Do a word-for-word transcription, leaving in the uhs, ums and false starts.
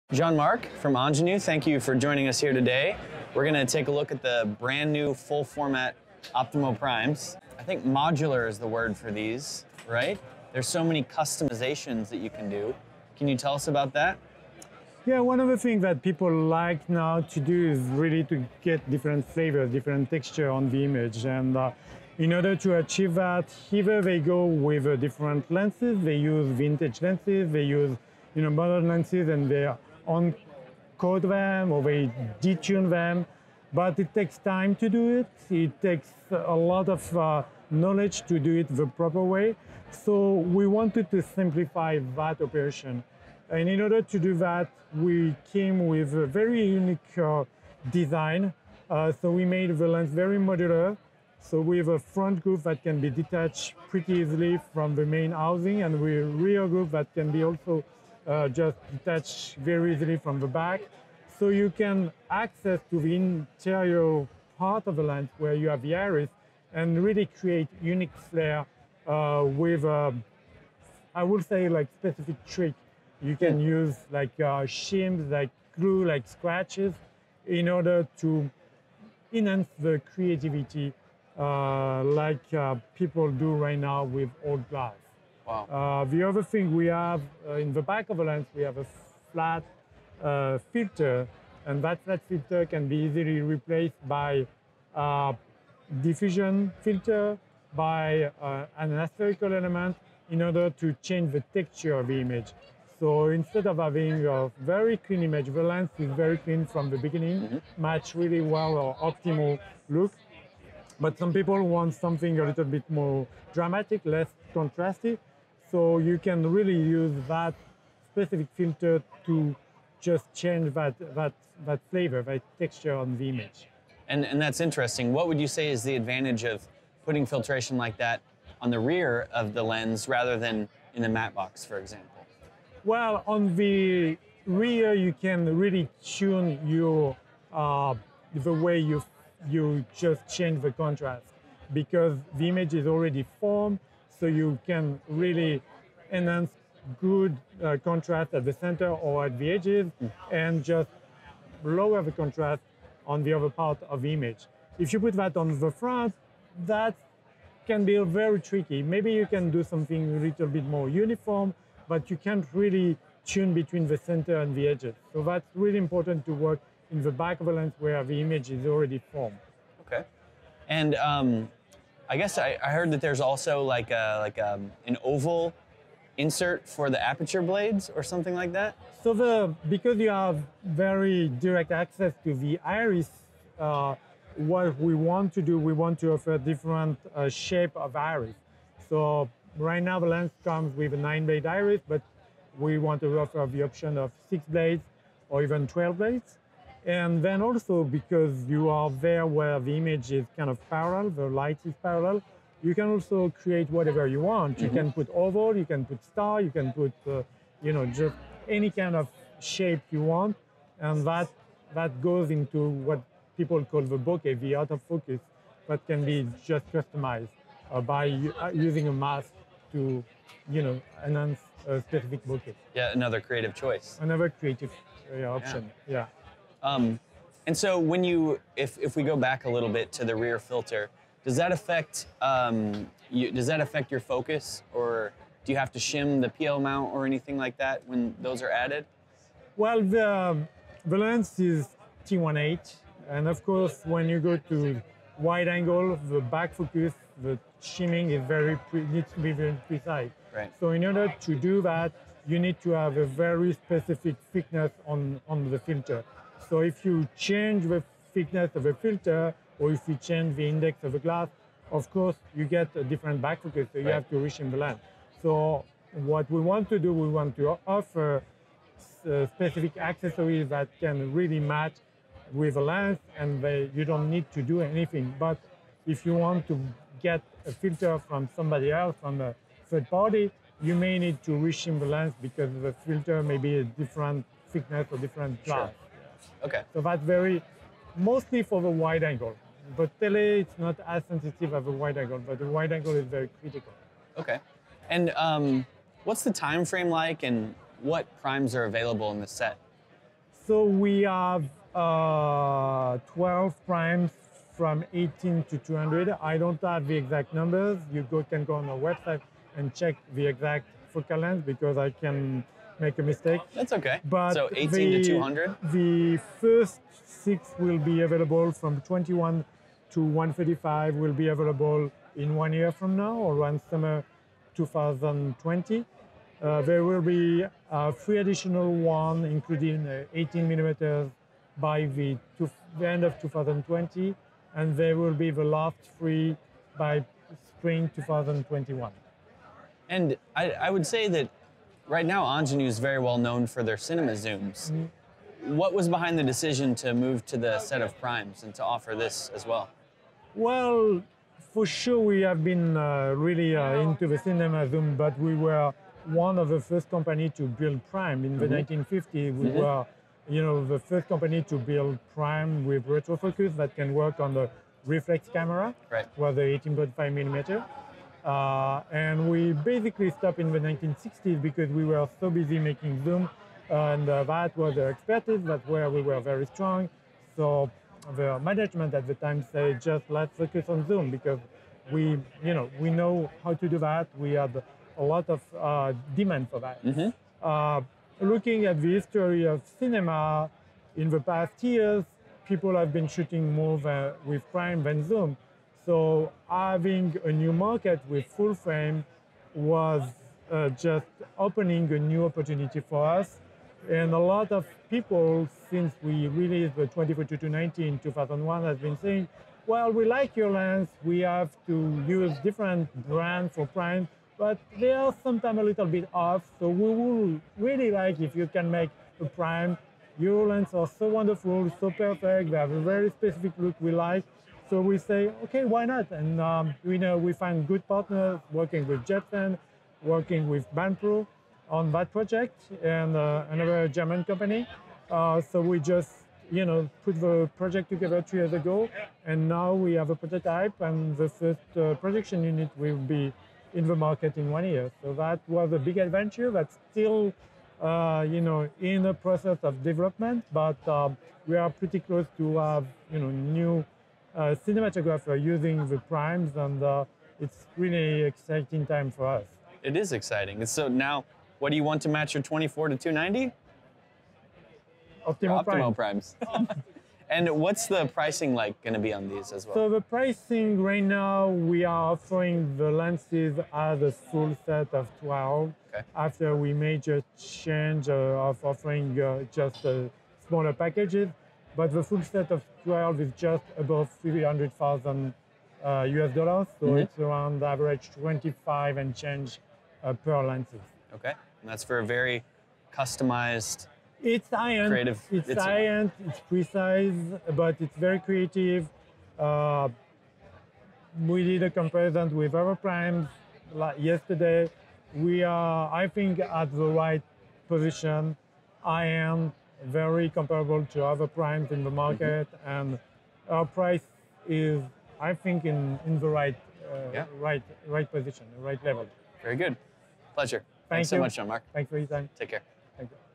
Jean-Marc from Ingenu, thank you for joining us here today. We're going to take a look at the brand new full format Optimo Primes. I think modular is the word for these, right? There's so many customizations that you can do. Can you tell us about that? Yeah, one of the things that people like now to do is really to get different flavors, different texture on the image. And uh, in order to achieve that, either they go with uh, different lenses, they use vintage lenses, they use you know, modern lenses, and they on-code them or they detune them. But it takes time to do it. It takes a lot of uh, knowledge to do it the proper way. So we wanted to simplify that operation. And in order to do that, we came with a very unique uh, design. Uh, so we made the lens very modular. So we have a front group that can be detached pretty easily from the main housing, and we have a rear group that can be also uh, just detached very easily from the back. So you can access to the interior part of the lens where you have the iris and really create unique flair uh, with, uh, I would say, like specific trick. You can Yeah. use like uh, shims, like glue, like scratches, in order to enhance the creativity uh, like uh, people do right now with old glass. Wow. Uh, the other thing we have uh, in the back of the lens, we have a flat uh, filter, and that flat filter can be easily replaced by uh, diffusion filter, by uh, an aspherical element in order to change the texture of the image. So instead of having a very clean image, the lens is very clean from the beginning, mm-hmm. match really well our optimal look. But some people want something a little bit more dramatic, less contrasty. So you can really use that specific filter to just change that, that, that flavor, that texture on the image. And, and that's interesting. What would you say is the advantage of putting filtration like that on the rear of the lens rather than in the matte box, for example? Well, on the rear, you can really tune your uh, the way you you just change the contrast, because the image is already formed, so you can really enhance good uh, contrast at the center or at the edges, mm. and just lower the contrast on the other part of the image. If you put that on the front, that can be very tricky. Maybe you can do something a little bit more uniform, but you can't really tune between the center and the edges. So that's really important to work in the back of the lens where the image is already formed. Okay. And um, I guess I, I heard that there's also like a, like a, an oval insert for the aperture blades or something like that? So the because you have very direct access to the iris, uh, what we want to do, we want to offer different uh, shape of iris. So right now the lens comes with a nine blade iris, but we want to offer the option of six blades or even twelve blades. And then also, because you are there where the image is kind of parallel, the light is parallel, you can also create whatever you want. Mm-hmm. You can put oval, you can put star, you can put, uh, you know, just any kind of shape you want. And that, that goes into what people call the bokeh, the autofocus, that can be just customized uh, by uh, using a mask to, you know, enhance a specific bokeh. Yeah, another creative choice. Another creative uh, option, yeah. yeah. Um, and so when you, if, if we go back a little bit to the rear filter, does that affect, um, you, does that affect your focus, or do you have to shim the P L mount or anything like that when those are added? Well, the, the lens is T one eight, and of course, when you go to wide angle, the back focus, the shimming is very pre needs to be very precise. Right. So in order to do that, you need to have a very specific thickness on, on the filter. So if you change the thickness of the filter, or if you change the index of the glass, of course, you get a different back focus, so you right. have to reshim the lens. So what we want to do, we want to offer uh, specific accessories that can really match with the lens, and they, you don't need to do anything. But if you want to get a filter from somebody else, from a third party, you may need to reshim the lens because the filter may be a different thickness or different glass. Sure. Okay. So that's very, mostly for the wide angle. But tele, it's not as sensitive as the wide angle, but the wide angle is very critical. Okay. And um, what's the time frame like, and what primes are available in the set? So we have uh, twelve primes from eighteen to two hundred. I don't have the exact numbers. You go, can go on our website and check the exact focal length because I can make a mistake. That's okay. But so eighteen the, to two hundred? The first six will be available from twenty-one to one thirty-five will be available in one year from now or around summer two thousand twenty. Uh, there will be uh, three additional one, including uh, eighteen millimeters by the, two, the end of two thousand twenty, and there will be the last three by spring two thousand twenty-one. And I, I would say that right now Angenieux is very well known for their cinema zooms. Mm-hmm. What was behind the decision to move to the set of primes and to offer this as well? Well, for sure we have been uh, really uh, into the cinema zoom, but we were one of the first company to build prime in the mm-hmm. nineteen fifties. We mm-hmm. were, you know, the first company to build prime with retrofocus that can work on the reflex camera, right. was the eighteen point five millimeter. Uh, and we basically stopped in the nineteen sixties because we were so busy making zoom, and uh, that was the expertise. That's where we were very strong. So the management at the time said, just let's focus on zoom because we, you know, we know how to do that. We had a lot of uh, demand for that. Mm-hmm. Uh, looking at the history of cinema in the past years, people have been shooting more than, with prime than zoom. So having a new market with full frame was uh, just opening a new opportunity for us. And a lot of people, since we released the twenty forty-two ninety in two thousand one, have been saying, well, we like your lens, we have to use different brands for prime, but they are sometimes a little bit off. So we will really like if you can make a prime. Your lenses are so wonderful, so perfect, they have a very specific look we like. So we say, okay, why not? And um, we know we find good partners working with Jetson, working with Banpro on that project, and uh, another German company. Uh, so we just, you know, put the project together two years ago, and now we have a prototype, and the first uh, production unit will be in the market in one year. So that was a big adventure that's still, uh, you know, in the process of development, but um, we are pretty close to have, you know, new uh, cinematographer using the primes, and uh, it's really exciting time for us. It is exciting. So now, what do you want to match your twenty-four to two ninety? Optimo, Optimo Prime. primes. And what's the pricing like going to be on these as well? So the pricing right now, we are offering the lenses as a full set of twelve. Okay. After we made a change uh, of offering uh, just uh, smaller packages, but the full set of twelve is just above three hundred thousand uh, U S dollars. So mm-hmm. it's around average twenty-five and change uh, per lenses. Okay. And that's for a very customized, it's high-end, creative. It's, it's high-end, it's precise, but it's very creative. Uh, we did a comparison with other primes like yesterday. We are, I think, at the right position, high-end, very comparable to other primes in the market, mm-hmm. and our price is, I think, in, in the right, uh, yeah. right, right position, right level. Very good. Pleasure. Thank Thanks you. so much, Jean-Marc. Thanks for your time. Take care. Thank you.